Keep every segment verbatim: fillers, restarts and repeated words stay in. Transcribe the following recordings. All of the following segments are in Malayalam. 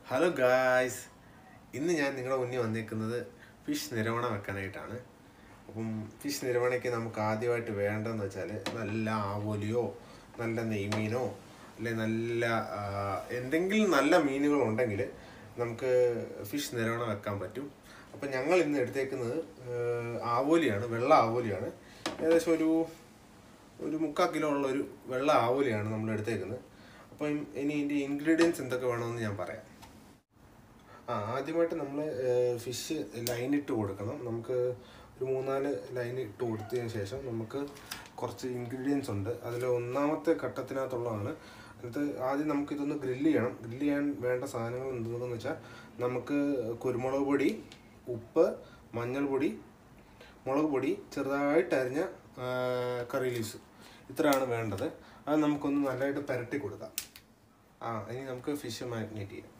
Hello guys, ഇന്ന് ഞാൻ നിങ്ങളുടെ മുന്നിൽ വന്നിരിക്കുന്നത് ഫിഷ് നിരവണ വെക്കാനായിട്ടാണ്. അപ്പം ഫിഷ് നിരവണയ്ക്ക് നമുക്ക് ആദ്യമായിട്ട് വേണ്ടതെന്ന് വെച്ചാൽ നല്ല ആവോലിയോ നല്ല നെയ്മീനോ അല്ലെങ്കിൽ നല്ല എന്തെങ്കിലും നല്ല മീനുകളുണ്ടെങ്കിൽ നമുക്ക് ഫിഷ് നിരവണ വെക്കാൻ പറ്റും. അപ്പം ഞങ്ങൾ ഇന്ന് എടുത്തേക്കുന്നത് ആവോലിയാണ്, വെള്ള ആവോലിയാണ്. ഏകദേശം ഒരു ഒരു മുക്കാൽ കിലോ ഉള്ള ഒരു വെള്ള ആവോലിയാണ് നമ്മൾ എടുത്തേക്കുന്നത്. അപ്പം ഇനി ഇതിൻ്റെ ഇൻഗ്രീഡിയൻസ് എന്തൊക്കെ വേണമെന്ന് ഞാൻ പറയാം. ആ ആദ്യമായിട്ട് നമ്മൾ ഫിഷ് ലൈൻ ഇട്ട് കൊടുക്കണം. നമുക്ക് ഒരു മൂന്നാല് ലൈൻ ഇട്ട് കൊടുത്തതിന് ശേഷം നമുക്ക് കുറച്ച് ഇൻഗ്രീഡിയൻസ് ഉണ്ട്. അതിൽ ഒന്നാമത്തെ ഘട്ടത്തിനകത്തുള്ളതാണ്. അത് ആദ്യം നമുക്കിതൊന്ന് ഗ്രില്ല് ചെയ്യണം. ഗ്രില്ല് ചെയ്യാൻ വേണ്ട സാധനങ്ങൾ എന്തെന്ന് വെച്ചാൽ നമുക്ക് കുരുമുളക് പൊടി, ഉപ്പ്, മഞ്ഞൾപ്പൊടി, മുളക് പൊടി, ചെറുതായിട്ട് അരിഞ്ഞ കറി ലീവ്സ്, ഇത്രയാണ് വേണ്ടത്. അത് നമുക്കൊന്ന് നല്ലതായിട്ട് പുരട്ടി കൊടുക്കാം. ആ ഇനി നമുക്ക് ഫിഷ് മാരിനേറ്റ് ചെയ്യാം.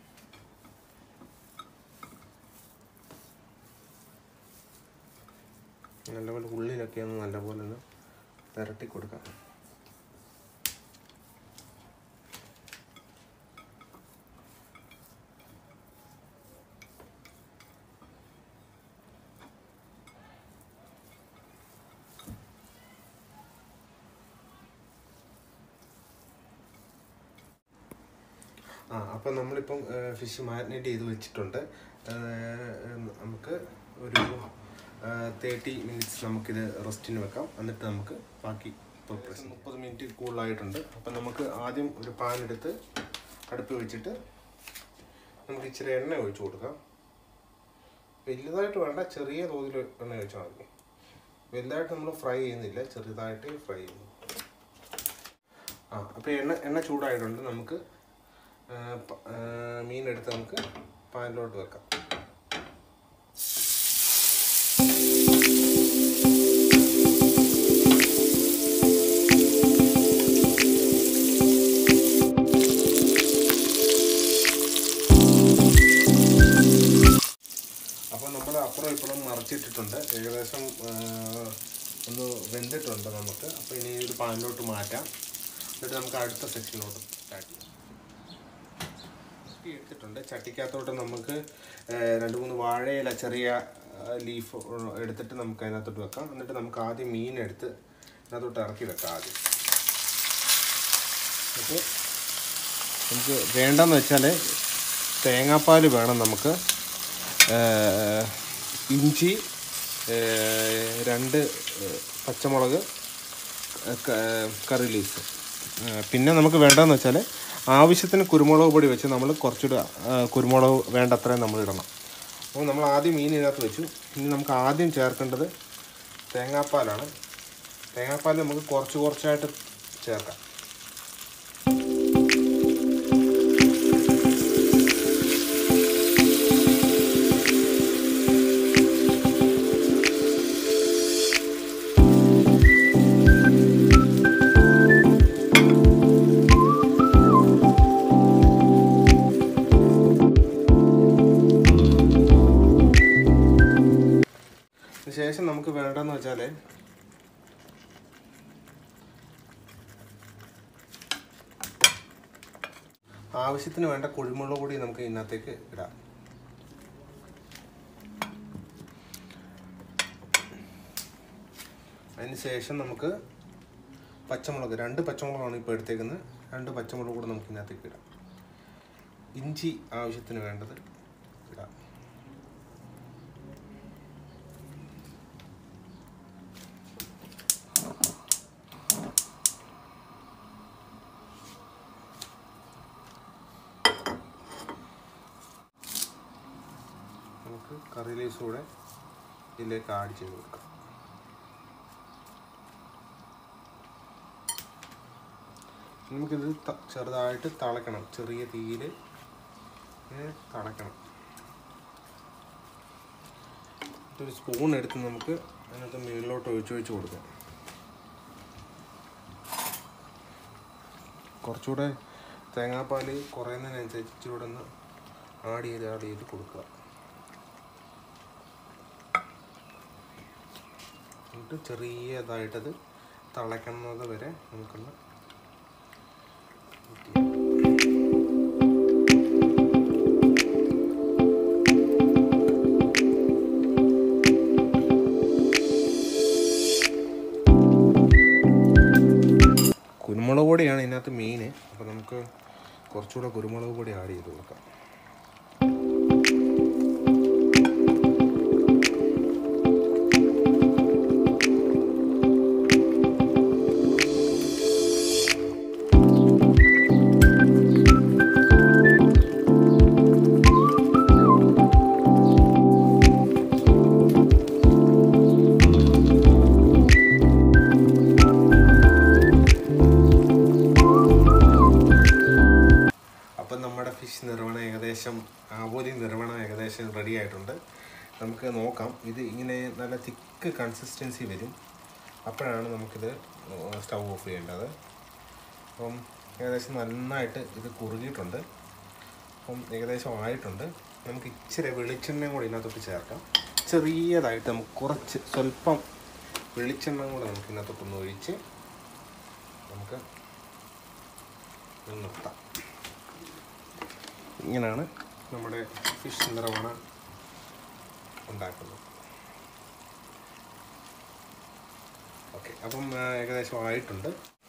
നല്ലപോലെ ഉള്ളിലൊക്കെ ഒന്ന് നല്ലപോലെ ഒന്ന് പുരട്ടി കൊടുക്കാം. ആ അപ്പം നമ്മളിപ്പം ഫിഷ് മാരിനേറ്റ് ചെയ്ത് വെച്ചിട്ടുണ്ട്. നമുക്ക് ഒരു തേർട്ടി മിനിറ്റ്സ് നമുക്കിത് റെസ്റ്റിന് വെക്കാം. എന്നിട്ട് നമുക്ക് ബാക്കി പ്രിപ്പറേഷൻ മുപ്പത് മിനിറ്റ് കൂടുതലായിട്ടുണ്ട്. അപ്പം നമുക്ക് ആദ്യം ഒരു പാൻ എടുത്ത് അടുപ്പ് വെച്ചിട്ട് നമുക്ക് ഇച്ചിരി എണ്ണ ഒഴിച്ചു കൊടുക്കാം. വലുതായിട്ട് വേണ്ട, ചെറിയ തോതിൽ എണ്ണ ഒഴിച്ചാൽ മതി. വലുതായിട്ട് നമ്മൾ ഫ്രൈ ചെയ്യുന്നില്ല, ചെറുതായിട്ട് ഫ്രൈ ചെയ്യുന്നു. ആ അപ്പോൾ എണ്ണ എണ്ണ ചൂടായിട്ടുണ്ട്. നമുക്ക് മീനെടുത്ത് നമുക്ക് പാനിലോട്ട് വെക്കാം. അപ്പോൾ നമ്മൾ അപ്പുറം ഇപ്പുറം മറിച്ചിട്ടിട്ടുണ്ട്. ഏകദേശം ഒന്ന് വെന്തിട്ടുണ്ട് നമുക്ക്. അപ്പോൾ ഇനി ഒരു പാനിലോട്ട് മാറ്റാം. എന്നിട്ട് നമുക്ക് അടുത്ത സെക്ഷനിലോട്ട് സ്റ്റാർട്ട് ചെയ്യാം. എടുത്തിട്ടുണ്ട്. ചട്ടിക്കകത്തോട്ട് നമുക്ക് രണ്ട് മൂന്ന് വാഴയില ചെറിയ ലീഫ് എടുത്തിട്ട് നമുക്ക് അതിനകത്തോട്ട് വെക്കാം. എന്നിട്ട് നമുക്ക് ആദ്യം മീനെടുത്ത് അതിനകത്തോട്ട് ഇറക്കി വെക്കാം. ആദ്യം അപ്പോൾ നമുക്ക് വേണ്ടെന്ന് വെച്ചാൽ തേങ്ങാപ്പാൽ വേണം നമുക്ക്, ഇഞ്ചി, രണ്ട് പച്ചമുളക്, കറി ലീവ്സ്. പിന്നെ നമുക്ക് വേണ്ടതെന്ന് വെച്ചാൽ ആവശ്യത്തിന് കുരുമുളക് പൊടി വെച്ച് നമ്മൾ കുറച്ചുകൂടെ കുരുമുളക് വേണ്ട അത്രയും നമ്മൾ ഇടണം. അപ്പോൾ നമ്മൾ ആദ്യം മീൻ ഇതിനകത്ത് വെച്ചു. ഇനി നമുക്ക് ആദ്യം ചേർക്കേണ്ടത് തേങ്ങാപ്പാലാണ്. തേങ്ങാപ്പാൽ നമുക്ക് കുറച്ച് കുറച്ചായിട്ട് ചേർക്കാം. ശേഷം നമുക്ക് വേണ്ടതെന്ന് വെച്ചാൽ ആവശ്യത്തിന് വേണ്ട കുരുമുളക് പൊടി നമുക്ക് ഇതിനകത്തേക്ക് ഇടാം. അതിന് ശേഷം നമുക്ക് പച്ചമുളക്, രണ്ട് പച്ചമുളകാണ് ഇപ്പോൾ എടുത്തേക്കുന്നത്. രണ്ട് പച്ചമുളക് കൂടെ നമുക്ക് ഇതിനകത്തേക്ക് ഇടാം. ഇഞ്ചി ആവശ്യത്തിന് വേണ്ടത് ഇടാം. നമുക്ക് കറി ലീവ്സ് കൂടെ ഇതിലേക്ക് ആഡ് ചെയ്ത് കൊടുക്കാം. നമുക്കിത് ചെറുതായിട്ട് തിളക്കണം. ചെറിയ തീയിൽ തിളക്കണം. ഒരു സ്പൂൺ എടുത്ത് നമുക്ക് അതിനകത്ത് മുകളിലോട്ട് ഒഴിച്ചൊഴിച്ച് കൊടുക്കാം. കുറച്ചുകൂടെ തേങ്ങാപ്പാൽ കുറയുന്നതിനനുസരിച്ച് ഇച്ചിരൂടെ ഒന്ന് ആഡ് ചെയ്ത് ആഡ് ചെയ്ത് കൊടുക്കുക. എന്നിട്ട് ചെറിയതായിട്ടത് തിളയ്ക്കുന്നത് വരെ നമുക്കൊന്ന് ഇതിനകത്ത് മെയിൻ. അപ്പോൾ നമുക്ക് കുറച്ചുകൂടെ കുരുമുളക് പൊടി ആഡ് ചെയ്ത് കൊടുക്കാം. നമ്മുടെ ഫിഷ് നിർവ്വഹണം ഏകദേശം ആവോലി നിർവ്വഹണം ഏകദേശം റെഡി ആയിട്ടുണ്ട്. നമുക്ക് നോക്കാം. ഇത് ഇങ്ങനെ നല്ല തിക്ക് കൺസിസ്റ്റൻസി വരും. അപ്പോഴാണ് നമുക്കിത് സ്റ്റൗ ഓഫ് ചെയ്യേണ്ടത്. അപ്പം ഏകദേശം നന്നായിട്ട് ഇത് കുറുകിയിട്ടുണ്ട്. അപ്പം ഏകദേശം ആയിട്ടുണ്ട്. നമുക്ക് ഇച്ചിരി വെളിച്ചെണ്ണയും കൂടി ഇതിനകത്തോട്ട് ചേർക്കാം. ചെറിയതായിട്ട് നമുക്ക് കുറച്ച് സ്വല്പം വെളിച്ചെണ്ണ കൂടെ നമുക്ക് ഇതിനകത്തോട്ടൊന്ന് ഒഴിച്ച് നമുക്ക് നിർത്താം. ഇങ്ങനെയാണ് നമ്മുടെ ഫിഷ് നിർവ്വഹണ ഉണ്ടാക്കുന്നത്. ഓക്കെ, അപ്പം ഏകദേശം ആയിട്ടുണ്ട്.